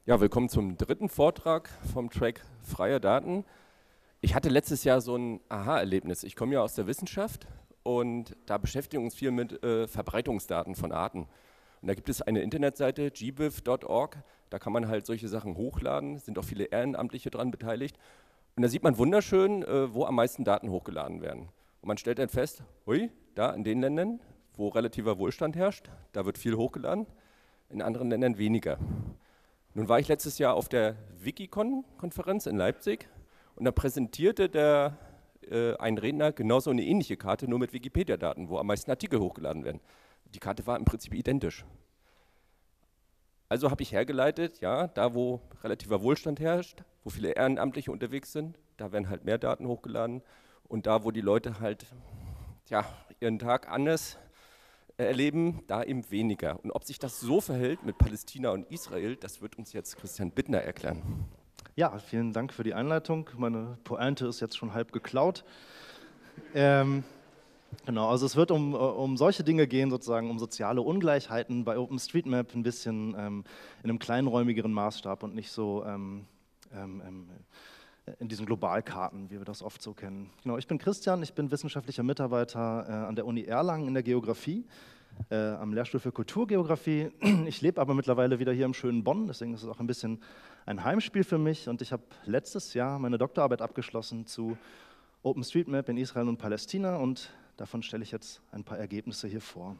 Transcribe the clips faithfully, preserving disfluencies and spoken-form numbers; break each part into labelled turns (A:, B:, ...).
A: Ja, willkommen zum dritten Vortrag vom Track Freie Daten. Ich hatte letztes Jahr so ein Aha-Erlebnis. Ich komme ja aus der Wissenschaft und da beschäftigen wir uns viel mit äh, Verbreitungsdaten von Arten. Und da gibt es eine Internetseite, g b i f punkt org, da kann man halt solche Sachen hochladen, sind auch viele Ehrenamtliche dran beteiligt. Und da sieht man wunderschön, äh, wo am meisten Daten hochgeladen werden. Und man stellt dann fest, hui, da in den Ländern, wo relativer Wohlstand herrscht, da wird viel hochgeladen, in anderen Ländern weniger. Nun war ich letztes Jahr auf der Wikicon-Konferenz in Leipzig und da präsentierte der, äh, ein Redner genauso eine ähnliche Karte, nur mit Wikipedia-Daten, wo am meisten Artikel hochgeladen werden. Die Karte war im Prinzip identisch. Also habe ich hergeleitet, ja, da wo relativer Wohlstand herrscht, wo viele Ehrenamtliche unterwegs sind, da werden halt mehr Daten hochgeladen und da, wo die Leute halt ja, ihren Tag anders erleben, da eben weniger. Und ob sich das so verhält mit Palästina und Israel, das wird uns jetzt Christian Bittner erklären.
B: Ja, vielen Dank für die Einleitung. Meine Pointe ist jetzt schon halb geklaut. Ähm, genau, also es wird um, um solche Dinge gehen, sozusagen um soziale Ungleichheiten bei OpenStreetMap ein bisschen ähm, in einem kleinräumigeren Maßstab und nicht so ähm, ähm, ähm, in diesen Globalkarten, wie wir das oft so kennen. Genau, ich bin Christian, ich bin wissenschaftlicher Mitarbeiter äh, an der Uni Erlangen in der Geografie, äh, am Lehrstuhl für Kulturgeografie. Ich lebe aber mittlerweile wieder hier im schönen Bonn, deswegen ist es auch ein bisschen ein Heimspiel für mich. Und ich habe letztes Jahr meine Doktorarbeit abgeschlossen zu OpenStreetMap in Israel und Palästina und davon stelle ich jetzt ein paar Ergebnisse hier vor.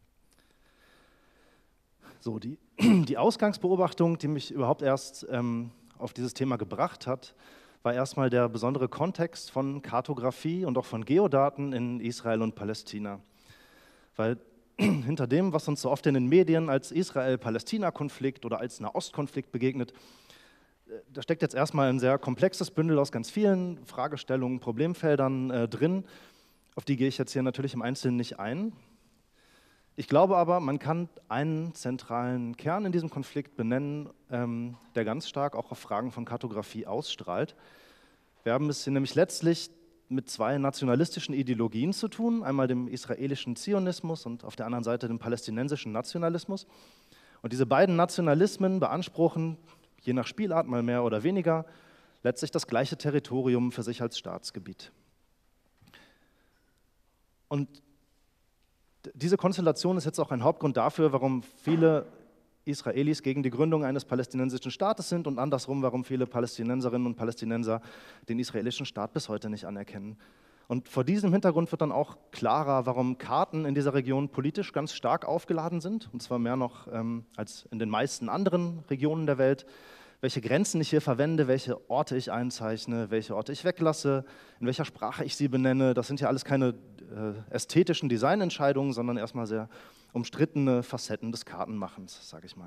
B: So, die, die Ausgangsbeobachtung, die mich überhaupt erst ähm, auf dieses Thema gebracht hat, war erstmal der besondere Kontext von Kartografie und auch von Geodaten in Israel und Palästina. Weil hinter dem, was uns so oft in den Medien als Israel-Palästina-Konflikt oder als Nahostkonflikt begegnet, da steckt jetzt erstmal ein sehr komplexes Bündel aus ganz vielen Fragestellungen, Problemfeldern äh, drin. Auf die gehe ich jetzt hier natürlich im Einzelnen nicht ein. Ich glaube aber, man kann einen zentralen Kern in diesem Konflikt benennen, ähm, der ganz stark auch auf Fragen von Kartografie ausstrahlt. Wir haben es hier nämlich letztlich mit zwei nationalistischen Ideologien zu tun, einmal dem israelischen Zionismus und auf der anderen Seite dem palästinensischen Nationalismus. Und diese beiden Nationalismen beanspruchen, je nach Spielart mal mehr oder weniger, letztlich das gleiche Territorium für sich als Staatsgebiet. Und diese Konstellation ist jetzt auch ein Hauptgrund dafür, warum viele Israelis gegen die Gründung eines palästinensischen Staates sind und andersrum, warum viele Palästinenserinnen und Palästinenser den israelischen Staat bis heute nicht anerkennen. Und vor diesem Hintergrund wird dann auch klarer, warum Karten in dieser Region politisch ganz stark aufgeladen sind, und zwar mehr noch ähm, als in den meisten anderen Regionen der Welt, welche Grenzen ich hier verwende, welche Orte ich einzeichne, welche Orte ich weglasse, in welcher Sprache ich sie benenne. Das sind ja alles keine äh, ästhetischen Designentscheidungen, sondern erstmal sehr umstrittene Facetten des Kartenmachens, sage ich mal.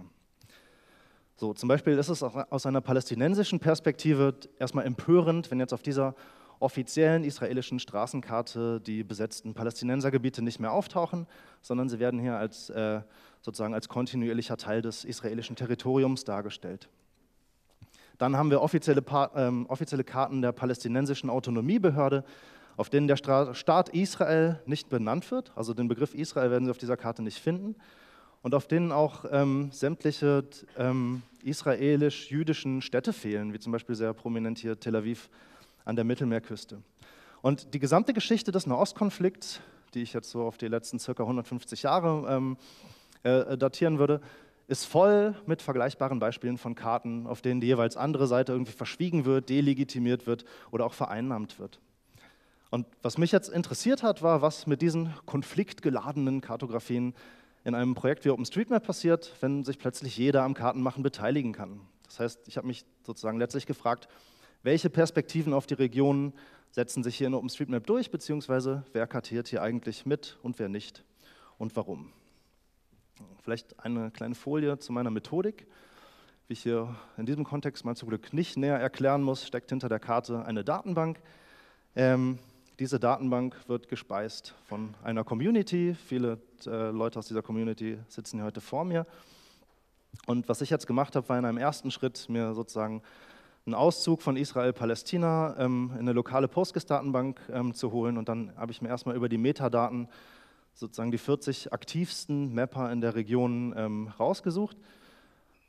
B: So, zum Beispiel ist es auch aus einer palästinensischen Perspektive erstmal empörend, wenn jetzt auf dieser offiziellen israelischen Straßenkarte die besetzten Palästinensergebiete nicht mehr auftauchen, sondern sie werden hier als, äh, sozusagen als kontinuierlicher Teil des israelischen Territoriums dargestellt. Dann haben wir offizielle, ähm, offizielle Karten der palästinensischen Autonomiebehörde, auf denen der Staat Israel nicht benannt wird. Also den Begriff Israel werden Sie auf dieser Karte nicht finden. Und auf denen auch ähm, sämtliche ähm, israelisch-jüdischen Städte fehlen, wie zum Beispiel sehr prominent hier Tel Aviv an der Mittelmeerküste. Und die gesamte Geschichte des Nahostkonflikts, die ich jetzt so auf die letzten ca. hundertfünfzig Jahre ähm, äh, datieren würde, ist voll mit vergleichbaren Beispielen von Karten, auf denen die jeweils andere Seite irgendwie verschwiegen wird, delegitimiert wird oder auch vereinnahmt wird. Und was mich jetzt interessiert hat, war, was mit diesen konfliktgeladenen Kartografien in einem Projekt wie OpenStreetMap passiert, wenn sich plötzlich jeder am Kartenmachen beteiligen kann. Das heißt, ich habe mich sozusagen letztlich gefragt, welche Perspektiven auf die Regionen setzen sich hier in OpenStreetMap durch, beziehungsweise wer kartiert hier eigentlich mit und wer nicht und warum. Vielleicht eine kleine Folie zu meiner Methodik. Wie ich hier in diesem Kontext mal zum Glück nicht näher erklären muss, steckt hinter der Karte eine Datenbank. Ähm, diese Datenbank wird gespeist von einer Community. Viele äh, Leute aus dieser Community sitzen hier heute vor mir. Und was ich jetzt gemacht habe, war in einem ersten Schritt, mir sozusagen einen Auszug von Israel-Palästina ähm, in eine lokale Postgres-Datenbank ähm, zu holen. Und dann habe ich mir erstmal über die Metadaten sozusagen die vierzig aktivsten Mapper in der Region ähm, rausgesucht.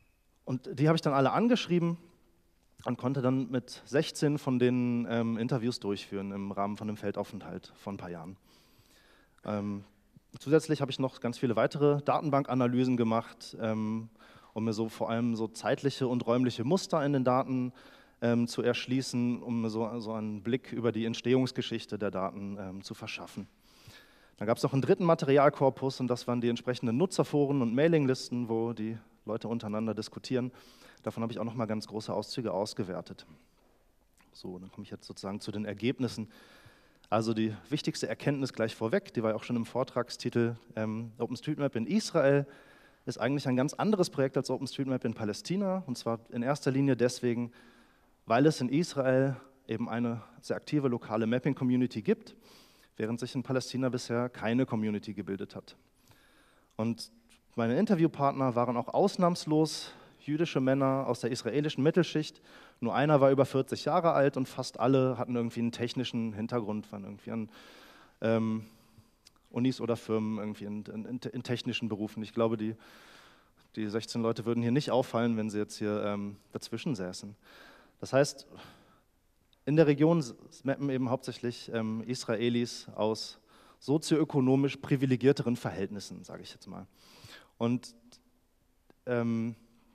B: Und die habe ich dann alle angeschrieben und konnte dann mit sechzehn von denen ähm, Interviews durchführen im Rahmen von einem Feldaufenthalt von ein paar Jahren. Ähm, zusätzlich habe ich noch ganz viele weitere Datenbankanalysen gemacht, ähm, um mir so vor allem so zeitliche und räumliche Muster in den Daten ähm, zu erschließen, um mir so, so einen Blick über die Entstehungsgeschichte der Daten ähm, zu verschaffen. Dann gab es noch einen dritten Materialkorpus und das waren die entsprechenden Nutzerforen und Mailinglisten, wo die Leute untereinander diskutieren. Davon habe ich auch noch mal ganz große Auszüge ausgewertet. So, dann komme ich jetzt sozusagen zu den Ergebnissen. Also die wichtigste Erkenntnis gleich vorweg, die war ja auch schon im Vortragstitel, ähm, OpenStreetMap in Israel ist eigentlich ein ganz anderes Projekt als OpenStreetMap in Palästina, und zwar in erster Linie deswegen, weil es in Israel eben eine sehr aktive lokale Mapping-Community gibt, während sich in Palästina bisher keine Community gebildet hat. Und meine Interviewpartner waren auch ausnahmslos jüdische Männer aus der israelischen Mittelschicht. Nur einer war über vierzig Jahre alt und fast alle hatten irgendwie einen technischen Hintergrund, waren irgendwie an ähm, Unis oder Firmen irgendwie in, in, in technischen Berufen. Ich glaube, die, die sechzehn Leute würden hier nicht auffallen, wenn sie jetzt hier ähm, dazwischen säßen. Das heißt, in der Region mappen eben hauptsächlich ähm, Israelis aus sozioökonomisch privilegierteren Verhältnissen, sage ich jetzt mal. Und ähm,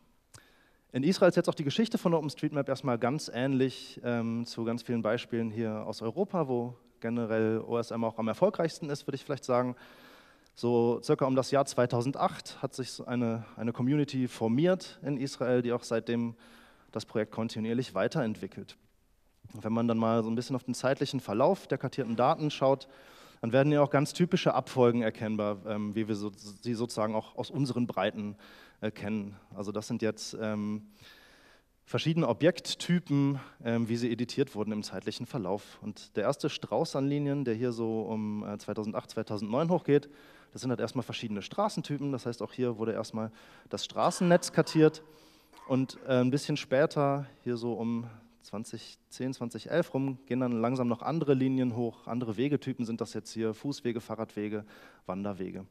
B: in Israel ist jetzt auch die Geschichte von OpenStreetMap erstmal ganz ähnlich ähm, zu ganz vielen Beispielen hier aus Europa, wo generell O S M auch am erfolgreichsten ist, würde ich vielleicht sagen. So circa um das Jahr zweitausendacht hat sich so eine, eine Community formiert in Israel, die auch seitdem das Projekt kontinuierlich weiterentwickelt. Und wenn man dann mal so ein bisschen auf den zeitlichen Verlauf der kartierten Daten schaut, dann werden ja auch ganz typische Abfolgen erkennbar, ähm, wie wir so, sie sozusagen auch aus unseren Breiten äh, kennen. Also das sind jetzt ähm, verschiedene Objekttypen, ähm, wie sie editiert wurden im zeitlichen Verlauf. Und der erste Strauß an Linien, der hier so um äh, zweitausendacht, zweitausendneun hochgeht, das sind halt erstmal verschiedene Straßentypen. Das heißt, auch hier wurde erstmal das Straßennetz kartiert. Und äh, ein bisschen später, hier so um zweitausendzehn, zweitausendelf rum, gehen dann langsam noch andere Linien hoch. Andere Wegetypen sind das jetzt hier: Fußwege, Fahrradwege, Wanderwege.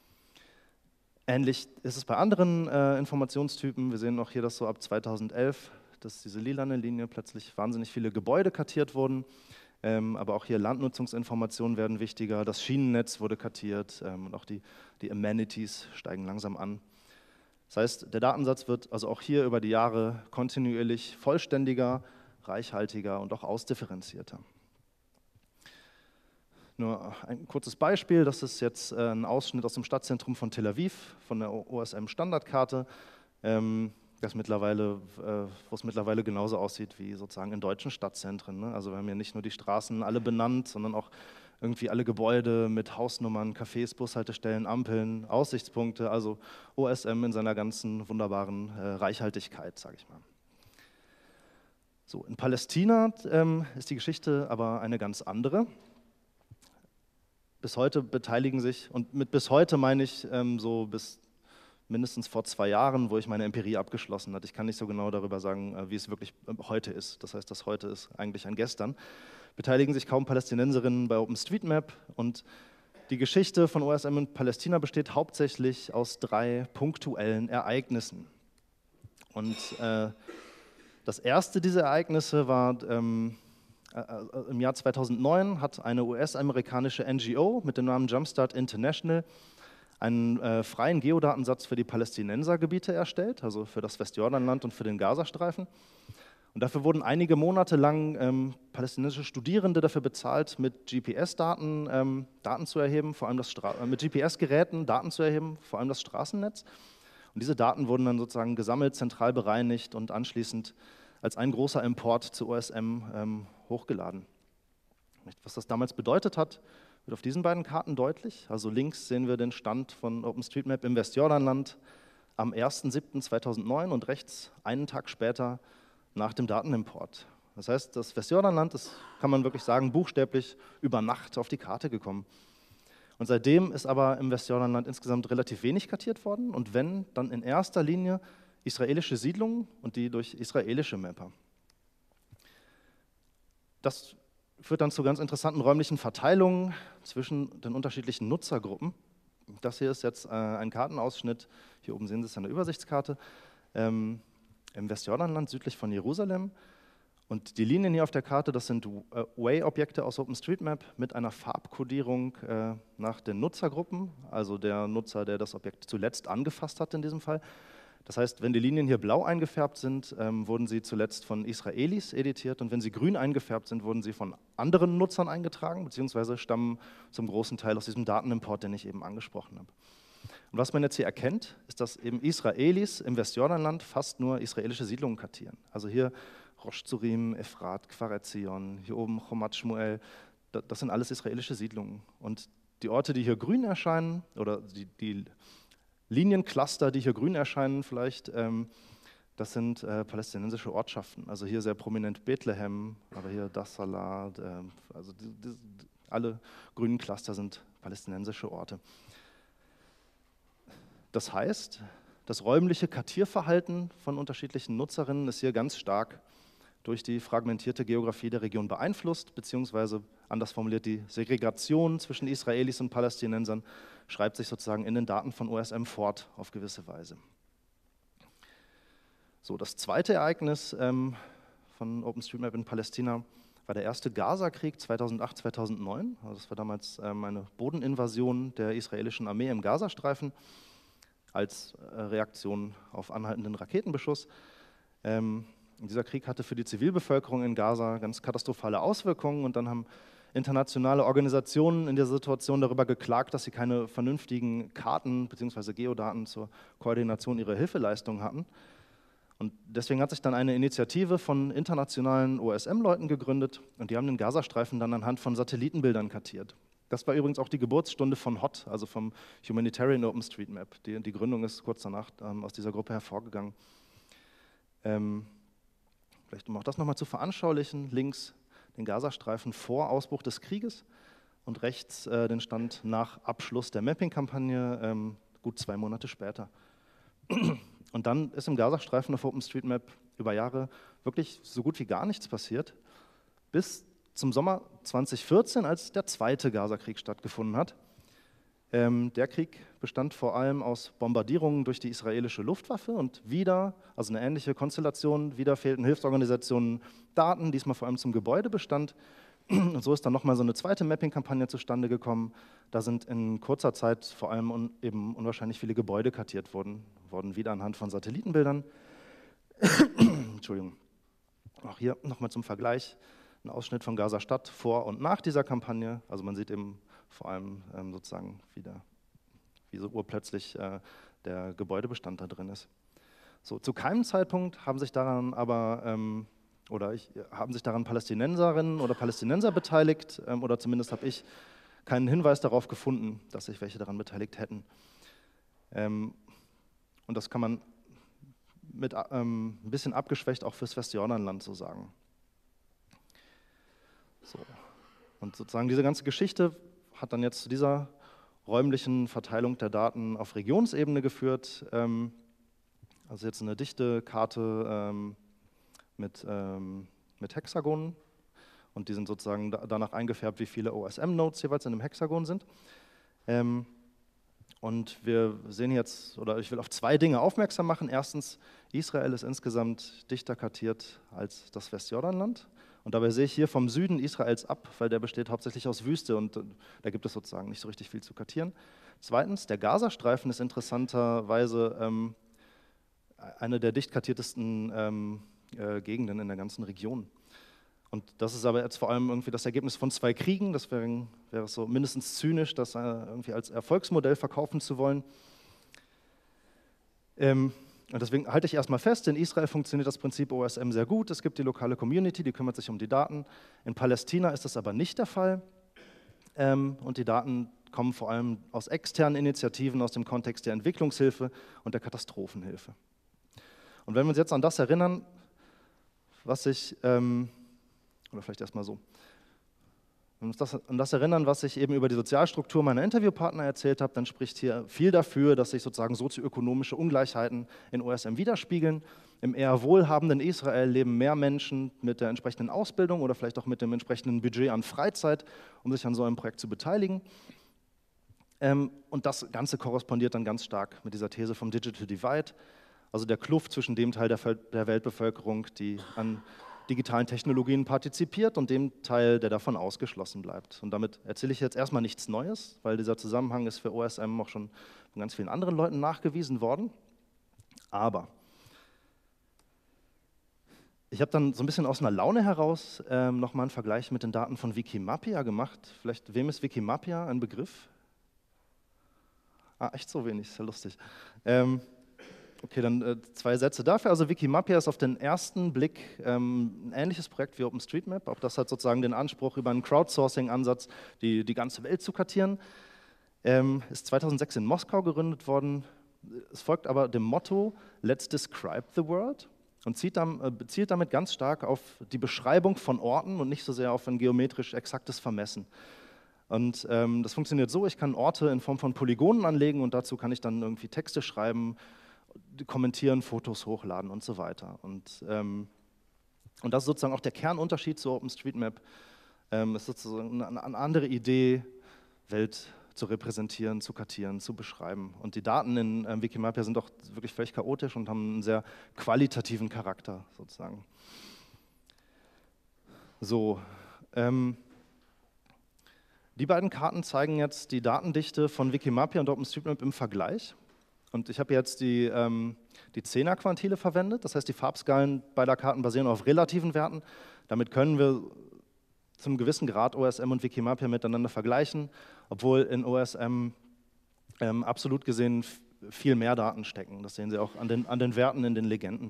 B: Ähnlich ist es bei anderen äh, Informationstypen. Wir sehen auch hier, dass so ab zweitausendelf, dass diese lilane Linie plötzlich wahnsinnig viele Gebäude kartiert wurden. Ähm, aber auch hier Landnutzungsinformationen werden wichtiger. Das Schienennetz wurde kartiert ähm, und auch die, die Amenities steigen langsam an. Das heißt, der Datensatz wird also auch hier über die Jahre kontinuierlich vollständiger, reichhaltiger und auch ausdifferenzierter. Nur ein kurzes Beispiel, das ist jetzt ein Ausschnitt aus dem Stadtzentrum von Tel Aviv, von der O S M-Standardkarte, ähm, das mittlerweile, äh, wo es mittlerweile genauso aussieht wie sozusagen in deutschen Stadtzentren. Ne? Also wir haben ja nicht nur die Straßen alle benannt, sondern auch irgendwie alle Gebäude mit Hausnummern, Cafés, Bushaltestellen, Ampeln, Aussichtspunkte, also O S M in seiner ganzen wunderbaren äh, Reichhaltigkeit, sage ich mal. So, in Palästina ähm, ist die Geschichte aber eine ganz andere. Bis heute beteiligen sich, und mit bis heute meine ich ähm, so bis mindestens vor zwei Jahren, wo ich meine Empirie abgeschlossen hatte. Ich kann nicht so genau darüber sagen, äh, wie es wirklich äh, heute ist. Das heißt, das heute ist eigentlich ein Gestern. Beteiligen sich kaum Palästinenserinnen bei OpenStreetMap, und die Geschichte von O S M in Palästina besteht hauptsächlich aus drei punktuellen Ereignissen. Und äh, das erste dieser Ereignisse war ähm, äh, im Jahr zweitausendneun, hat eine U S-amerikanische N G O mit dem Namen Jumpstart International einen äh, freien Geodatensatz für die Palästinensergebiete erstellt, also für das Westjordanland und für den Gazastreifen. Und dafür wurden einige Monate lang ähm, palästinensische Studierende dafür bezahlt, mit G P S-Daten ähm, Daten zu erheben, vor allem das Stra äh, mit G P S-Geräten Daten zu erheben, vor allem das Straßennetz. Und diese Daten wurden dann sozusagen gesammelt, zentral bereinigt und anschließend als ein großer Import zu O S M ähm, hochgeladen. Was das damals bedeutet hat, wird auf diesen beiden Karten deutlich. Also links sehen wir den Stand von OpenStreetMap im Westjordanland am ersten siebten zweitausendneun und rechts einen Tag später nach dem Datenimport. Das heißt, das Westjordanland ist, kann man wirklich sagen, buchstäblich über Nacht auf die Karte gekommen. Und seitdem ist aber im Westjordanland insgesamt relativ wenig kartiert worden, und wenn, dann in erster Linie israelische Siedlungen und die durch israelische Mapper. Das führt dann zu ganz interessanten räumlichen Verteilungen zwischen den unterschiedlichen Nutzergruppen. Das hier ist jetzt äh, ein Kartenausschnitt, hier oben sehen Sie es an der Übersichtskarte, ähm, im Westjordanland südlich von Jerusalem. Und die Linien hier auf der Karte, das sind Way-Objekte aus OpenStreetMap mit einer Farbkodierung äh, nach den Nutzergruppen, also der Nutzer, der das Objekt zuletzt angefasst hat in diesem Fall. Das heißt, wenn die Linien hier blau eingefärbt sind, ähm, wurden sie zuletzt von Israelis editiert, und wenn sie grün eingefärbt sind, wurden sie von anderen Nutzern eingetragen, beziehungsweise stammen zum großen Teil aus diesem Datenimport, den ich eben angesprochen habe. Und was man jetzt hier erkennt, ist, dass eben Israelis im Westjordanland fast nur israelische Siedlungen kartieren. Also hier Rosh Zurim, Ephrat, Kfaretzion, hier oben Chomat Shmuel, das sind alles israelische Siedlungen. Und die Orte, die hier grün erscheinen, oder die, die Liniencluster, die hier grün erscheinen vielleicht, ähm, das sind äh, palästinensische Ortschaften. Also hier sehr prominent Bethlehem, aber hier Dassalah, äh, also die, die, alle grünen Cluster sind palästinensische Orte. Das heißt, das räumliche Kartierverhalten von unterschiedlichen Nutzerinnen ist hier ganz stark durch die fragmentierte Geografie der Region beeinflusst, beziehungsweise anders formuliert, die Segregation zwischen Israelis und Palästinensern schreibt sich sozusagen in den Daten von O S M fort auf gewisse Weise. So, das zweite Ereignis ähm, von OpenStreetMap in Palästina war der erste Gaza-Krieg zweitausendacht, zweitausendneun. Also das war damals ähm, eine Bodeninvasion der israelischen Armee im Gazastreifen als äh, Reaktion auf anhaltenden Raketenbeschuss. Ähm, Dieser Krieg hatte für die Zivilbevölkerung in Gaza ganz katastrophale Auswirkungen, und dann haben internationale Organisationen in der Situation darüber geklagt, dass sie keine vernünftigen Karten bzw. Geodaten zur Koordination ihrer Hilfeleistungen hatten. Und deswegen hat sich dann eine Initiative von internationalen O S M-Leuten gegründet, und die haben den Gazastreifen dann anhand von Satellitenbildern kartiert. Das war übrigens auch die Geburtsstunde von H O T, also vom Humanitarian OpenStreetMap. Die, die Gründung ist kurz danach ähm, aus dieser Gruppe hervorgegangen. Ähm, Vielleicht um auch das nochmal zu veranschaulichen, links den Gazastreifen vor Ausbruch des Krieges und rechts äh, den Stand nach Abschluss der Mapping-Kampagne, ähm, gut zwei Monate später. Und dann ist im Gazastreifen auf OpenStreetMap über Jahre wirklich so gut wie gar nichts passiert, bis zum Sommer zweitausendvierzehn, als der zweite Gaza-Krieg stattgefunden hat. Ähm, der Krieg bestand vor allem aus Bombardierungen durch die israelische Luftwaffe, und wieder, also eine ähnliche Konstellation, wieder fehlten Hilfsorganisationen Daten, diesmal vor allem zum Gebäudebestand. Und so ist dann nochmal so eine zweite Mapping-Kampagne zustande gekommen. Da sind in kurzer Zeit vor allem un, eben unwahrscheinlich viele Gebäude kartiert worden, worden wieder anhand von Satellitenbildern. Entschuldigung. Auch hier nochmal zum Vergleich ein Ausschnitt von Gaza-Stadt vor und nach dieser Kampagne. Also man sieht eben vor allem ähm, sozusagen, wie, der, wie so urplötzlich äh, der Gebäudebestand da drin ist. So, zu keinem Zeitpunkt haben sich daran aber, ähm, oder ich, haben sich daran Palästinenserinnen oder Palästinenser beteiligt, ähm, oder zumindest habe ich keinen Hinweis darauf gefunden, dass sich welche daran beteiligt hätten. Ähm, und das kann man mit ähm, ein bisschen abgeschwächt auch fürs Westjordanland so sagen. So. Und sozusagen diese ganze Geschichte hat dann jetzt zu dieser räumlichen Verteilung der Daten auf Regionsebene geführt. Ähm, also jetzt eine dichte Karte ähm, mit, ähm, mit Hexagonen, und die sind sozusagen da, danach eingefärbt, wie viele O S M-Nodes jeweils in einem Hexagon sind. Ähm, und wir sehen jetzt, oder ich will auf zwei Dinge aufmerksam machen. Erstens, Israel ist insgesamt dichter kartiert als das Westjordanland. Und dabei sehe ich hier vom Süden Israels ab, weil der besteht hauptsächlich aus Wüste, und da gibt es sozusagen nicht so richtig viel zu kartieren. Zweitens, der Gazastreifen ist interessanterweise ähm, eine der dicht kartiertesten ähm, äh, Gegenden in der ganzen Region. Und das ist aber jetzt vor allem irgendwie das Ergebnis von zwei Kriegen. Das wäre, wäre so mindestens zynisch, das äh, irgendwie als Erfolgsmodell verkaufen zu wollen. Ähm, Und deswegen halte ich erstmal fest, in Israel funktioniert das Prinzip O S M sehr gut. Es gibt die lokale Community, die kümmert sich um die Daten. In Palästina ist das aber nicht der Fall. Ähm, und die Daten kommen vor allem aus externen Initiativen, aus dem Kontext der Entwicklungshilfe und der Katastrophenhilfe. Und wenn wir uns jetzt an das erinnern, was ich, ähm, oder vielleicht erstmal so, wenn wir uns das, an das erinnern, was ich eben über die Sozialstruktur meiner Interviewpartner erzählt habe, dann spricht hier viel dafür, dass sich sozusagen sozioökonomische Ungleichheiten in O S M widerspiegeln. Im eher wohlhabenden Israel leben mehr Menschen mit der entsprechenden Ausbildung oder vielleicht auch mit dem entsprechenden Budget an Freizeit, um sich an so einem Projekt zu beteiligen. Ähm, und das Ganze korrespondiert dann ganz stark mit dieser These vom Digital Divide. also der Kluft zwischen dem Teil der, der Weltbevölkerung, die an digitalen Technologien partizipiert, und dem Teil, der davon ausgeschlossen bleibt. Und damit erzähle ich jetzt erstmal nichts Neues, weil dieser Zusammenhang ist für O S M auch schon von ganz vielen anderen Leuten nachgewiesen worden. Aber ich habe dann so ein bisschen aus einer Laune heraus ähm, nochmal einen Vergleich mit den Daten von Wikimapia gemacht. Vielleicht, wem ist Wikimapia ein Begriff? Ah, echt so wenig, ist ja lustig. Ähm, okay, dann äh, zwei Sätze dafür. Also Wikimapia ist auf den ersten Blick ähm, ein ähnliches Projekt wie OpenStreetMap. Auch das hat sozusagen den Anspruch, über einen Crowdsourcing-Ansatz die, die ganze Welt zu kartieren. Ähm, ist zweitausendsechs in Moskau gegründet worden. Es folgt aber dem Motto Let's describe the world und zieht dann, äh, zielt damit ganz stark auf die Beschreibung von Orten und nicht so sehr auf ein geometrisch exaktes Vermessen. Und ähm, das funktioniert so, ich kann Orte in Form von Polygonen anlegen und dazu kann ich dann irgendwie Texte schreiben, kommentieren, Fotos hochladen und so weiter. Und, ähm, und das ist sozusagen auch der Kernunterschied zu OpenStreetMap. Ähm, ist sozusagen eine, eine andere Idee, Welt zu repräsentieren, zu kartieren, zu beschreiben. Und die Daten in ähm, Wikimapia sind auch wirklich völlig chaotisch und haben einen sehr qualitativen Charakter sozusagen. So, ähm, die beiden Karten zeigen jetzt die Datendichte von Wikimapia und OpenStreetMap im Vergleich. Und ich habe jetzt die, ähm, die Zehner-Quantile verwendet, das heißt, die Farbskalen beider Karten basieren auf relativen Werten. Damit können wir zum gewissen Grad O S M und Wikimapia miteinander vergleichen, obwohl in O S M ähm, absolut gesehen viel mehr Daten stecken. Das sehen Sie auch an den, an den Werten in den Legenden.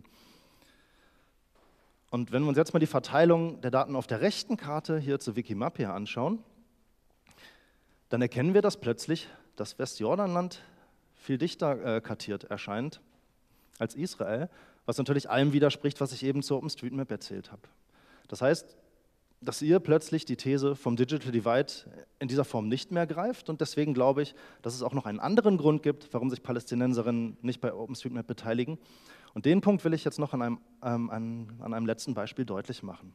B: Und wenn wir uns jetzt mal die Verteilung der Daten auf der rechten Karte hier zu Wikimapia anschauen, dann erkennen wir, dass plötzlich das Westjordanland viel dichter äh, kartiert erscheint als Israel, was natürlich allem widerspricht, was ich eben zu OpenStreetMap erzählt habe. Das heißt, dass ihr plötzlich die These vom Digital Divide in dieser Form nicht mehr greift, und deswegen glaube ich, dass es auch noch einen anderen Grund gibt, warum sich Palästinenserinnen nicht bei OpenStreetMap beteiligen. Und den Punkt will ich jetzt noch an einem, ähm, an, an einem letzten Beispiel deutlich machen.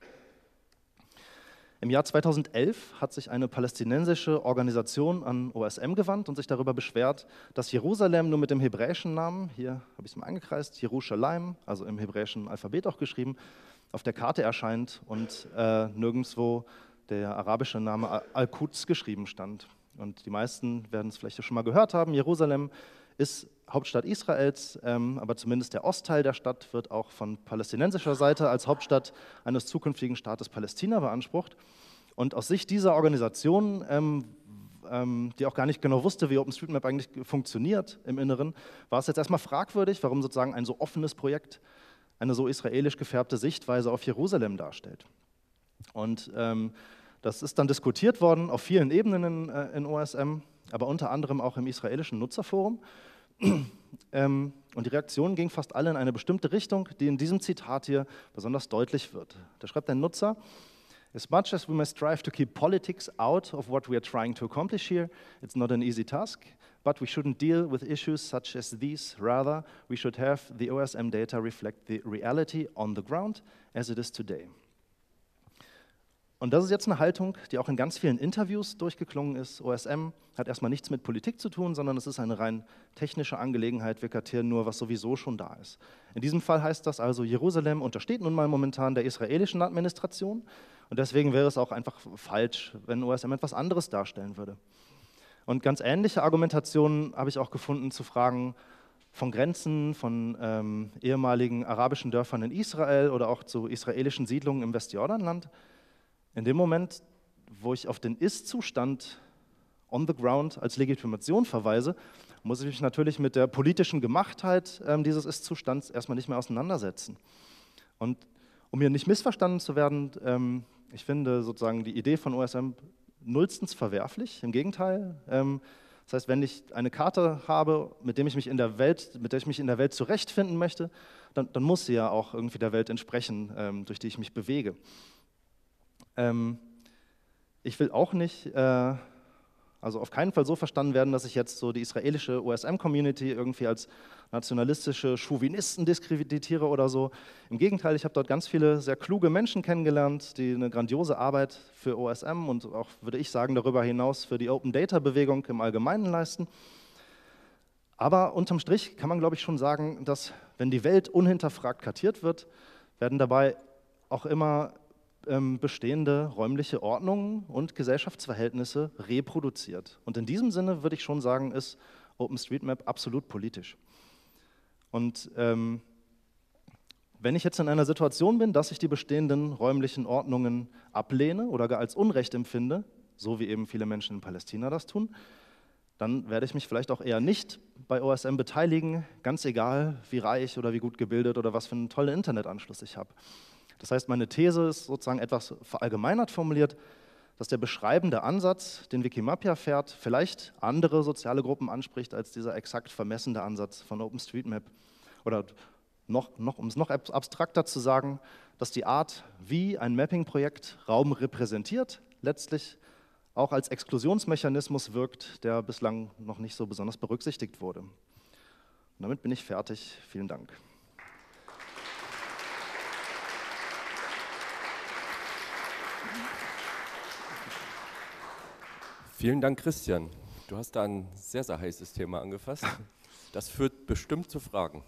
B: Im Jahr zweitausendelf hat sich eine palästinensische Organisation an O S M gewandt und sich darüber beschwert, dass Jerusalem nur mit dem hebräischen Namen, hier habe ich es mal eingekreist, Jerusalem, also im hebräischen Alphabet auch geschrieben, auf der Karte erscheint und äh, nirgendwo der arabische Name Al-Quds geschrieben stand. Und die meisten werden es vielleicht schon mal gehört haben, Jerusalem ist Hauptstadt Israels, ähm, aber zumindest der Ostteil der Stadt wird auch von palästinensischer Seite als Hauptstadt eines zukünftigen Staates Palästina beansprucht. Und aus Sicht dieser Organisation, ähm, ähm, die auch gar nicht genau wusste, wie OpenStreetMap eigentlich funktioniert im Inneren, war es jetzt erstmal fragwürdig, warum sozusagen ein so offenes Projekt eine so israelisch gefärbte Sichtweise auf Jerusalem darstellt. Und ähm, das ist dann diskutiert worden auf vielen Ebenen in, äh, in O S M, aber unter anderem auch im israelischen Nutzerforum. ähm, und die Reaktion ging fast alle in eine bestimmte Richtung, die in diesem Zitat hier besonders deutlich wird. Da schreibt ein Nutzer: As much as we must strive to keep politics out of what we are trying to accomplish here, it's not an easy task, but we shouldn't deal with issues such as these. Rather, we should have the O S M data reflect the reality on the ground as it is today. Und das ist jetzt eine Haltung, die auch in ganz vielen Interviews durchgeklungen ist. O S M hat erstmal nichts mit Politik zu tun, sondern es ist eine rein technische Angelegenheit. Wir kartieren nur, was sowieso schon da ist. In diesem Fall heißt das also, Jerusalem untersteht nun mal momentan der israelischen Administration, und deswegen wäre es auch einfach falsch, wenn O S M etwas anderes darstellen würde. Und ganz ähnliche Argumentationen habe ich auch gefunden zu Fragen von Grenzen, von ähm, ehemaligen arabischen Dörfern in Israel oder auch zu israelischen Siedlungen im Westjordanland. In dem Moment, wo ich auf den Ist-Zustand on the ground als Legitimation verweise, muss ich mich natürlich mit der politischen Gemachtheit ähm, dieses Ist-Zustands erstmal nicht mehr auseinandersetzen. Und um hier nicht missverstanden zu werden, ähm, ich finde sozusagen die Idee von O S M nullstens verwerflich, im Gegenteil. Ähm, das heißt, wenn ich eine Karte habe, mit der ich mich in der Welt, mit der ich mich in der Welt zurechtfinden möchte, dann, dann muss sie ja auch irgendwie der Welt entsprechen, ähm, durch die ich mich bewege. Ähm, ich will auch nicht, äh, also auf keinen Fall so verstanden werden, dass ich jetzt so die israelische O S M-Community irgendwie als nationalistische Chauvinisten diskreditiere oder so. Im Gegenteil, ich habe dort ganz viele sehr kluge Menschen kennengelernt, die eine grandiose Arbeit für O S M und auch, würde ich sagen, darüber hinaus für die Open-Data-Bewegung im Allgemeinen leisten. Aber unterm Strich kann man, glaube ich, schon sagen, dass wenn die Welt unhinterfragt kartiert wird, werden dabei auch immer ähm, bestehende räumliche Ordnungen und Gesellschaftsverhältnisse reproduziert. Und in diesem Sinne würde ich schon sagen, ist OpenStreetMap absolut politisch. Und ähm, wenn ich jetzt in einer Situation bin, dass ich die bestehenden räumlichen Ordnungen ablehne oder gar als Unrecht empfinde, so wie eben viele Menschen in Palästina das tun, dann werde ich mich vielleicht auch eher nicht bei O S M beteiligen, ganz egal, wie reich oder wie gut gebildet oder was für einen tollen Internetanschluss ich habe. Das heißt, meine These ist sozusagen etwas verallgemeinert formuliert, dass der beschreibende Ansatz, den Wikimapia fährt, vielleicht andere soziale Gruppen anspricht als dieser exakt vermessende Ansatz von OpenStreetMap. Oder noch, noch, um es noch abstrakter zu sagen, dass die Art, wie ein Mapping-Projekt Raum repräsentiert, letztlich auch als Exklusionsmechanismus wirkt, der bislang noch nicht so besonders berücksichtigt wurde. Und damit bin ich fertig. Vielen Dank.
A: Vielen Dank, Christian. Du hast da ein sehr, sehr heißes Thema angefasst. Das führt bestimmt zu Fragen.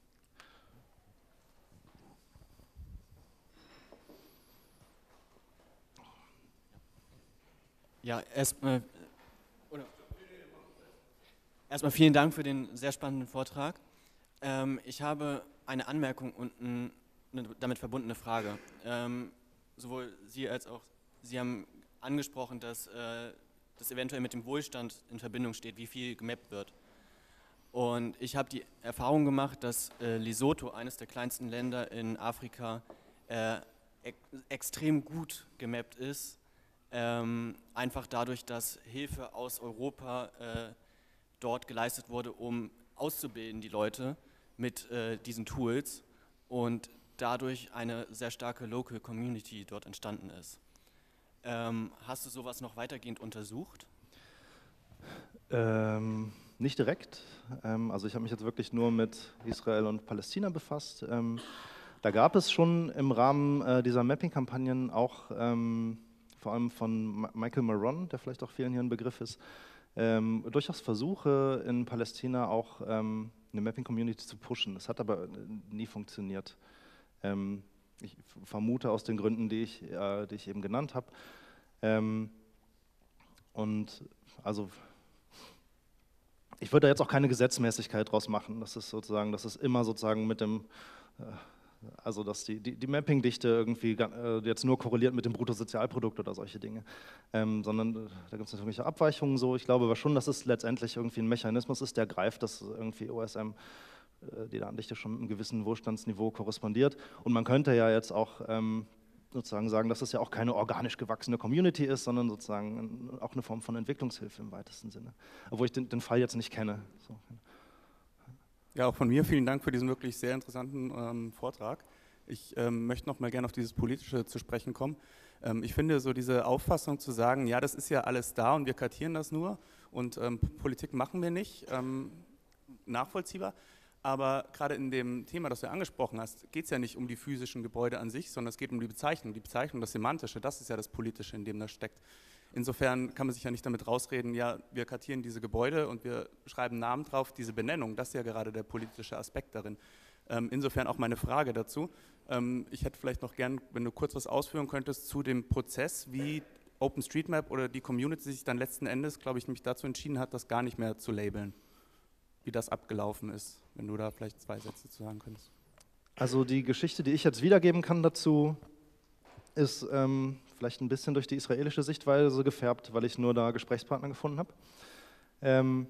C: Ja, erstmal erstmal vielen Dank für den sehr spannenden Vortrag. Ähm, ich habe eine Anmerkung und ein, eine damit verbundene Frage. Ähm, sowohl Sie als auch Sie haben angesprochen, dass äh, das eventuell mit dem Wohlstand in Verbindung steht, wie viel gemappt wird. Und ich habe die Erfahrung gemacht, dass äh, Lesotho, eines der kleinsten Länder in Afrika, äh, ex extrem gut gemappt ist. Ähm, einfach dadurch, dass Hilfe aus Europa äh, dort geleistet wurde, um auszubilden die Leute mit äh, diesen Tools und dadurch eine sehr starke Local Community dort entstanden ist. Ähm, hast du sowas noch weitergehend untersucht?
B: Ähm, nicht direkt. Ähm, also ich habe mich jetzt wirklich nur mit Israel und Palästina befasst. Ähm, da gab es schon im Rahmen äh, dieser Mapping-Kampagnen auch ähm, vor allem von Michael Maron, der vielleicht auch vielen hier ein Begriff ist, ähm, durchaus Versuche in Palästina auch ähm, eine Mapping-Community zu pushen. Das hat aber nie funktioniert. Ähm, ich vermute aus den Gründen, die ich, äh, die ich eben genannt habe. Ähm, und also ich würde da jetzt auch keine Gesetzmäßigkeit draus machen. Das ist sozusagen, das ist immer sozusagen mit dem äh, Also dass die, die, die Mapping-Dichte irgendwie äh, jetzt nur korreliert mit dem Bruttosozialprodukt oder solche Dinge, ähm, sondern äh, da gibt es natürlich Abweichungen so. Ich glaube aber schon, dass es letztendlich irgendwie ein Mechanismus ist, der greift, dass irgendwie O S M, äh, die Datendichte schon mit einem gewissen Wohlstandsniveau korrespondiert. Und man könnte ja jetzt auch ähm, sozusagen sagen, dass es ja auch keine organisch gewachsene Community ist, sondern sozusagen auch eine Form von Entwicklungshilfe im weitesten Sinne. Obwohl ich den, den Fall jetzt nicht kenne. So.
D: Ja, auch von mir vielen Dank für diesen wirklich sehr interessanten ähm, Vortrag. Ich ähm, möchte noch mal gerne auf dieses Politische zu sprechen kommen. Ähm, ich finde so diese Auffassung zu sagen, ja, das ist ja alles da und wir kartieren das nur und ähm, Politik machen wir nicht, ähm, nachvollziehbar. Aber gerade in dem Thema, das du angesprochen hast, geht es ja nicht um die physischen Gebäude an sich, sondern es geht um die Bezeichnung. Die Bezeichnung, das Semantische, das ist ja das Politische, in dem das steckt. Insofern kann man sich ja nicht damit rausreden, ja, wir kartieren diese Gebäude und wir schreiben Namen drauf, diese Benennung, das ist ja gerade der politische Aspekt darin. Ähm, insofern auch meine Frage dazu. Ähm, ich hätte vielleicht noch gern, wenn du kurz was ausführen könntest zu dem Prozess, wie OpenStreetMap oder die Community sich dann letzten Endes, glaube ich, nämlich dazu entschieden hat, das gar nicht mehr zu labeln. Wie das abgelaufen ist, wenn du da vielleicht zwei Sätze zu sagen könntest.
B: Also die Geschichte, die ich jetzt wiedergeben kann dazu, ist ähm, vielleicht ein bisschen durch die israelische Sichtweise gefärbt, weil ich nur da Gesprächspartner gefunden habe. Ähm,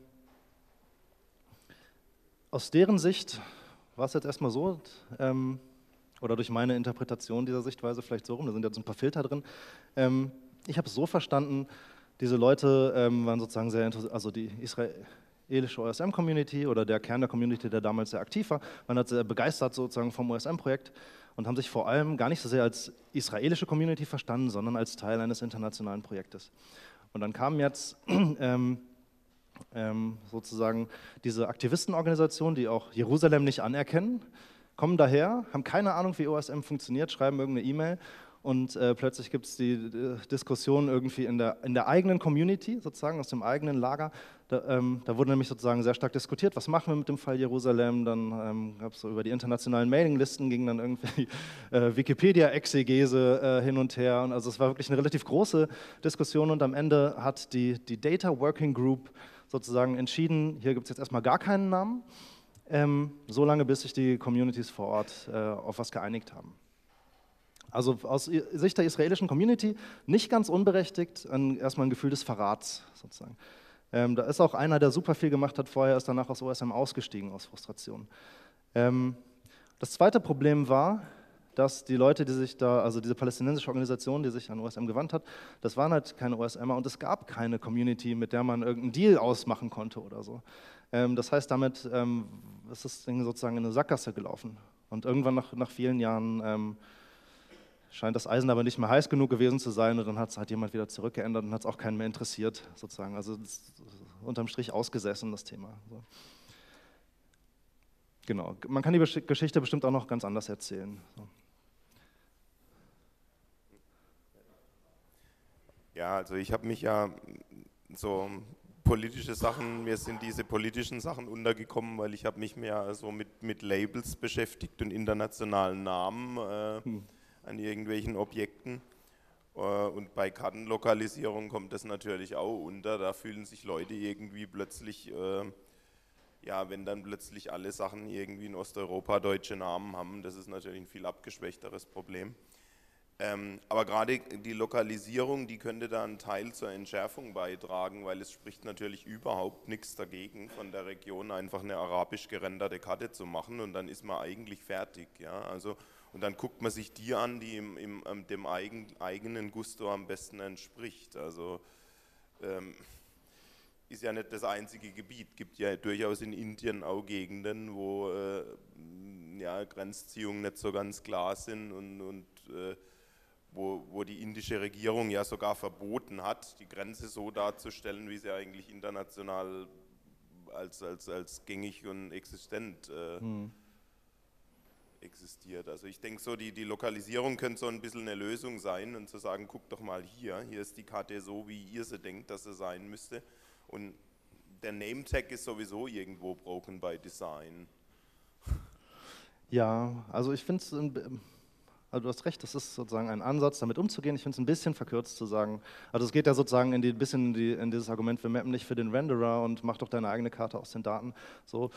B: aus deren Sicht war es jetzt erstmal so, ähm, oder durch meine Interpretation dieser Sichtweise vielleicht so rum, da sind jetzt ein paar Filter drin. Ähm, ich habe es so verstanden, diese Leute ähm, waren sozusagen sehr interessiert, also die israelische O S M-Community oder der Kern der Community, der damals sehr aktiv war, waren halt sehr begeistert sozusagen vom O S M-Projekt und haben sich vor allem gar nicht so sehr als israelische Community verstanden, sondern als Teil eines internationalen Projektes. Und dann kamen jetzt ähm, ähm, sozusagen diese Aktivistenorganisationen, die auch Jerusalem nicht anerkennen, kommen daher, haben keine Ahnung, wie O S M funktioniert, schreiben irgendeine E-Mail und äh, plötzlich gibt es die äh, Diskussion irgendwie in der, in der eigenen Community, sozusagen aus dem eigenen Lager. Da, ähm, da wurde nämlich sozusagen sehr stark diskutiert, was machen wir mit dem Fall Jerusalem. Dann ähm, gab es so über die internationalen Mailinglisten, ging dann irgendwie äh, Wikipedia-Exegese äh, hin und her. Und also es war wirklich eine relativ große Diskussion und am Ende hat die, die Data Working Group sozusagen entschieden, hier gibt es jetzt erstmal gar keinen Namen, ähm, solange bis sich die Communities vor Ort äh, auf was geeinigt haben. Also aus Sicht der israelischen Community nicht ganz unberechtigt, ein, erstmal ein Gefühl des Verrats sozusagen. Ähm, da ist auch einer, der super viel gemacht hat vorher, ist danach aus O S M ausgestiegen aus Frustration. Ähm, das zweite Problem war, dass die Leute, die sich da, also diese palästinensische Organisation, die sich an O S M gewandt hat, das waren halt keine O S Mer und es gab keine Community, mit der man irgendeinen Deal ausmachen konnte oder so. Ähm, das heißt, damit ähm, ist das Ding sozusagen in eine Sackgasse gelaufen. Und irgendwann nach, nach vielen Jahren ähm, scheint das Eisen aber nicht mehr heiß genug gewesen zu sein und dann hat es halt jemand wieder zurückgeändert und hat es auch keinen mehr interessiert, sozusagen. Also das ist unterm Strich ausgesessen, das Thema. So. Genau, man kann die Geschichte bestimmt auch noch ganz anders erzählen. So.
E: Ja, also ich habe mich ja so politische Sachen, mir sind diese politischen Sachen untergekommen, weil ich habe mich mehr so mit, mit Labels beschäftigt und internationalen Namen äh, hm. an irgendwelchen Objekten. Und bei Kartenlokalisierung kommt das natürlich auch unter. Da fühlen sich Leute irgendwie plötzlich, äh, ja, wenn dann plötzlich alle Sachen irgendwie in Osteuropa deutsche Namen haben, das ist natürlich ein viel abgeschwächteres Problem. Ähm, aber gerade die Lokalisierung, die könnte da einen Teil zur Entschärfung beitragen, weil es spricht natürlich überhaupt nichts dagegen, von der Region einfach eine arabisch gerenderte Karte zu machen und dann ist man eigentlich fertig. Ja? Also, und dann guckt man sich die an, die im, im, dem eigen, eigenen Gusto am besten entspricht. Also ähm, ist ja nicht das einzige Gebiet, gibt ja durchaus in Indien auch Gegenden, wo äh, ja, Grenzziehungen nicht so ganz klar sind und, und äh, Wo, wo die indische Regierung ja sogar verboten hat, die Grenze so darzustellen, wie sie eigentlich international als, als, als gängig und existent äh, hm. existiert. Also ich denke so, die, die Lokalisierung könnte so ein bisschen eine Lösung sein und zu sagen, guckt doch mal hier, hier ist die Karte so, wie ihr sie denkt, dass sie sein müsste. Und der Name-Tag ist sowieso irgendwo broken by design.
B: Ja, also ich finde es... Also du hast recht, das ist sozusagen ein Ansatz, damit umzugehen. Ich finde es ein bisschen verkürzt zu sagen, also es geht ja sozusagen in die, ein bisschen in, die, in dieses Argument, wir mappen nicht für den Renderer und mach doch deine eigene Karte aus den Daten. So,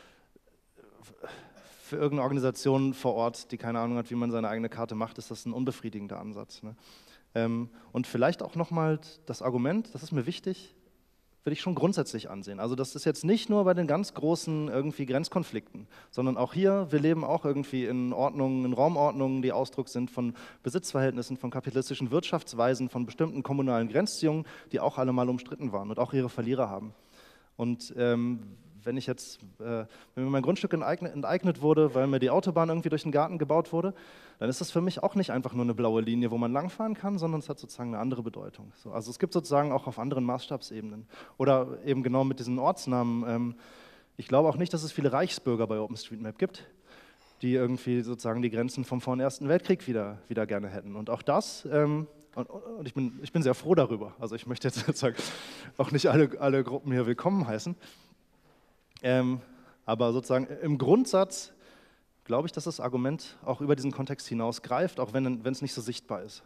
B: für irgendeine Organisation vor Ort, die keine Ahnung hat, wie man seine eigene Karte macht, ist das ein unbefriedigender Ansatz. Ne? Ähm, und vielleicht auch nochmal das Argument, das ist mir wichtig, würde ich schon grundsätzlich ansehen. Also das ist jetzt nicht nur bei den ganz großen irgendwie Grenzkonflikten, sondern auch hier, wir leben auch irgendwie in Ordnungen, in Raumordnungen, die Ausdruck sind von Besitzverhältnissen, von kapitalistischen Wirtschaftsweisen, von bestimmten kommunalen Grenzziehungen, die auch alle mal umstritten waren und auch ihre Verlierer haben. Und ähm, wenn ich jetzt, äh, wenn mir mein Grundstück enteignet, enteignet wurde, weil mir die Autobahn irgendwie durch den Garten gebaut wurde, dann ist das für mich auch nicht einfach nur eine blaue Linie, wo man langfahren kann, sondern es hat sozusagen eine andere Bedeutung. So, also es gibt sozusagen auch auf anderen Maßstabsebenen. Oder eben genau mit diesen Ortsnamen. Ähm, ich glaube auch nicht, dass es viele Reichsbürger bei OpenStreetMap gibt, die irgendwie sozusagen die Grenzen vom vor dem Ersten Weltkrieg wieder, wieder gerne hätten. Und auch das... Ähm, Und, und ich, bin, ich bin sehr froh darüber. Also ich möchte jetzt sozusagen auch nicht alle, alle Gruppen hier willkommen heißen. Ähm, aber sozusagen im Grundsatz glaube ich, dass das Argument auch über diesen Kontext hinaus greift, auch wenn es nicht so sichtbar ist.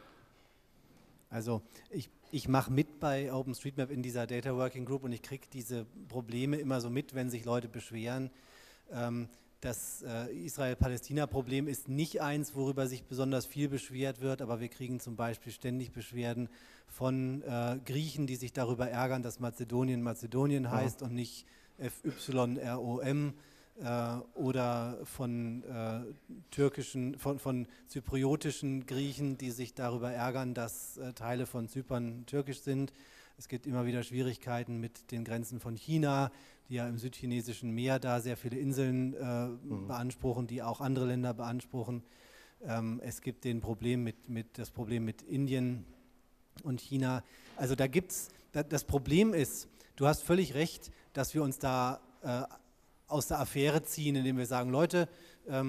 F: Also ich, ich mache mit bei OpenStreetMap in dieser Data Working Group und ich kriege diese Probleme immer so mit, wenn sich Leute beschweren. Ähm, Das äh, Israel-Palästina-Problem ist nicht eins, worüber sich besonders viel beschwert wird, aber wir kriegen zum Beispiel ständig Beschwerden von äh, Griechen, die sich darüber ärgern, dass Mazedonien Mazedonien heißt ja. und nicht F Y R O M äh, oder von äh, türkischen, von, von zypriotischen Griechen, die sich darüber ärgern, dass äh, Teile von Zypern türkisch sind. Es gibt immer wieder Schwierigkeiten mit den Grenzen von China, die ja im südchinesischen Meer da sehr viele Inseln äh, mhm. beanspruchen, die auch andere Länder beanspruchen. Ähm, es gibt den Problem mit, mit, das Problem mit Indien und China. Also da gibt's, da, das Problem ist, du hast völlig recht, dass wir uns da äh, aus der Affäre ziehen, indem wir sagen, Leute, ähm,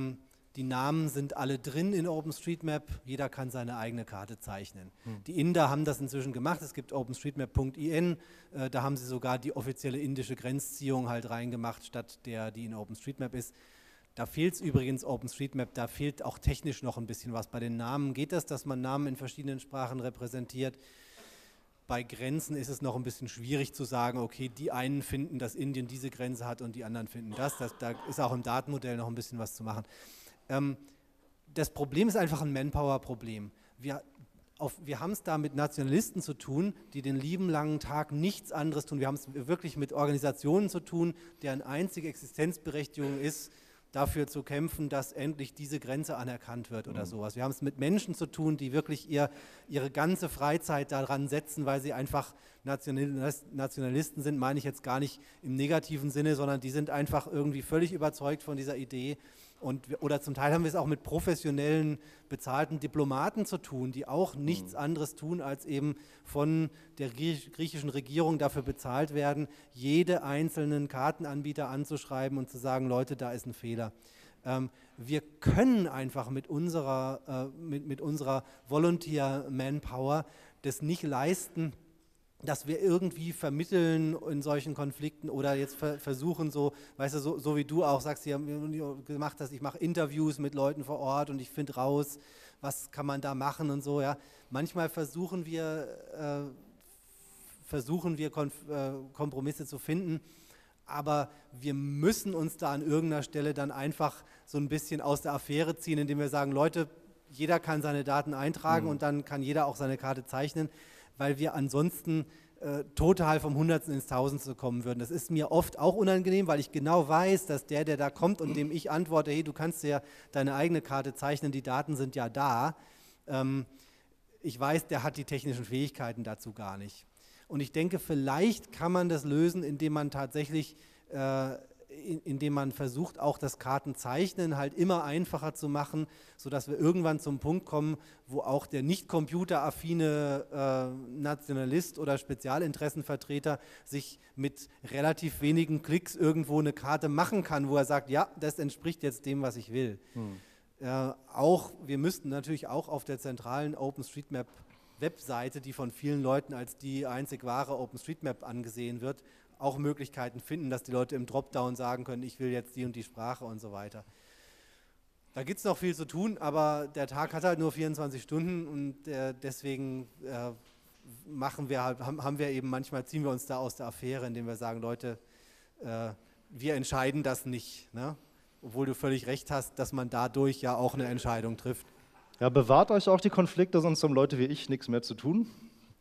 F: Die Namen sind alle drin in OpenStreetMap, jeder kann seine eigene Karte zeichnen. Hm. Die Inder haben das inzwischen gemacht, es gibt OpenStreetMap Punkt I N, äh, da haben sie sogar die offizielle indische Grenzziehung halt reingemacht, statt der, die in OpenStreetMap ist. Da fehlt es übrigens OpenStreetMap, da fehlt auch technisch noch ein bisschen was. Bei den Namen geht das, dass man Namen in verschiedenen Sprachen repräsentiert. Bei Grenzen ist es noch ein bisschen schwierig zu sagen, okay, die einen finden, dass Indien diese Grenze hat und die anderen finden das. das da ist auch im Datenmodell noch ein bisschen was zu machen. Ähm, das Problem ist einfach ein Manpower-Problem. Wir, wir haben es da mit Nationalisten zu tun, die den lieben langen Tag nichts anderes tun. Wir haben es wirklich mit Organisationen zu tun, deren einzige Existenzberechtigung ist, dafür zu kämpfen, dass endlich diese Grenze anerkannt wird oder mhm. sowas. Wir haben es mit Menschen zu tun, die wirklich ihr, ihre ganze Freizeit daran setzen, weil sie einfach Nationalisten sind, meine ich jetzt gar nicht im negativen Sinne, sondern die sind einfach irgendwie völlig überzeugt von dieser Idee. Und, oder zum Teil haben wir es auch mit professionellen, bezahlten Diplomaten zu tun, die auch nichts mhm. anderes tun, als eben von der griechischen Regierung dafür bezahlt werden, jede einzelnen Kartenanbieter anzuschreiben und zu sagen, Leute, da ist ein Fehler. Ähm, wir können einfach mit unserer, äh, mit, mit unserer Volunteer-Manpower das nicht leisten, dass wir irgendwie vermitteln in solchen Konflikten oder jetzt ver versuchen so, weißt du, so, so wie du auch sagst, hier gemacht hast, ich mache Interviews mit Leuten vor Ort und ich finde raus, was kann man da machen und so, ja. Manchmal versuchen wir, äh, versuchen wir Konf äh, Kompromisse zu finden, aber wir müssen uns da an irgendeiner Stelle dann einfach so ein bisschen aus der Affäre ziehen, indem wir sagen, Leute, jeder kann seine Daten eintragen mhm. und dann kann jeder auch seine Karte zeichnen, weil wir ansonsten äh, total vom Hundertsten ins Tausendste kommen würden. Das ist mir oft auch unangenehm, weil ich genau weiß, dass der, der da kommt und dem ich antworte, hey, du kannst ja deine eigene Karte zeichnen, die Daten sind ja da, ähm, ich weiß, der hat die technischen Fähigkeiten dazu gar nicht. Und ich denke, vielleicht kann man das lösen, indem man tatsächlich, äh, in, indem man versucht, auch das Kartenzeichnen halt immer einfacher zu machen, sodass wir irgendwann zum Punkt kommen, wo auch der nicht computeraffine äh, Nationalist oder Spezialinteressenvertreter sich mit relativ wenigen Klicks irgendwo eine Karte machen kann, wo er sagt, ja, das entspricht jetzt dem, was ich will. Hm. Äh, auch, wir müssten natürlich auch auf der zentralen OpenStreetMap Webseite, die von vielen Leuten als die einzig wahre OpenStreetMap angesehen wird, auch Möglichkeiten finden, dass die Leute im Dropdown sagen können, ich will jetzt die und die Sprache und so weiter. Da gibt es noch viel zu tun, aber der Tag hat halt nur vierundzwanzig Stunden und äh, deswegen äh, machen wir halt, haben, haben wir eben manchmal, ziehen wir uns da aus der Affäre, indem wir sagen, Leute, äh, wir entscheiden das nicht, ne? Obwohl du völlig recht hast, dass man dadurch ja auch eine Entscheidung trifft.
B: Ja, bewahrt euch auch die Konflikte, sonst haben Leute wie ich nichts mehr zu tun.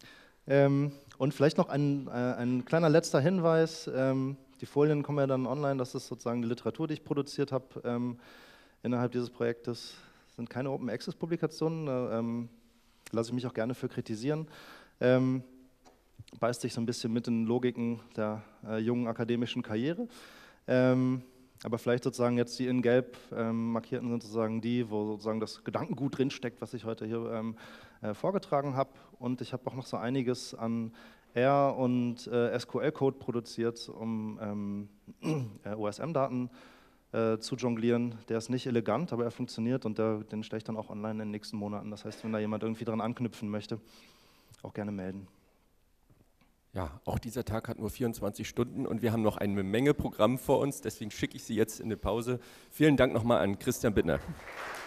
B: Ähm, und vielleicht noch ein, äh, ein kleiner letzter Hinweis. Ähm, die Folien kommen ja dann online, das ist sozusagen die Literatur, die ich produziert habe ähm, innerhalb dieses Projektes. Das sind keine Open-Access-Publikationen, äh, ähm, lasse ich mich auch gerne für kritisieren. Ähm, beißt sich so ein bisschen mit den Logiken der äh, jungen akademischen Karriere. Ähm, Aber vielleicht sozusagen jetzt die in gelb ähm, markierten sind sozusagen die, wo sozusagen das Gedankengut drinsteckt, was ich heute hier ähm, äh, vorgetragen habe. Und ich habe auch noch so einiges an R- und äh, S Q L-Code produziert, um ähm, äh, O S M-Daten äh, zu jonglieren. Der ist nicht elegant, aber er funktioniert und der, den stelle ich dann auch online in den nächsten Monaten. Das heißt, wenn da jemand irgendwie dran anknüpfen möchte, auch gerne melden.
A: Ja, auch dieser Tag hat nur vierundzwanzig Stunden und wir haben noch eine Menge Programm vor uns, deswegen schicke ich Sie jetzt in eine Pause. Vielen Dank nochmal an Christian Bittner.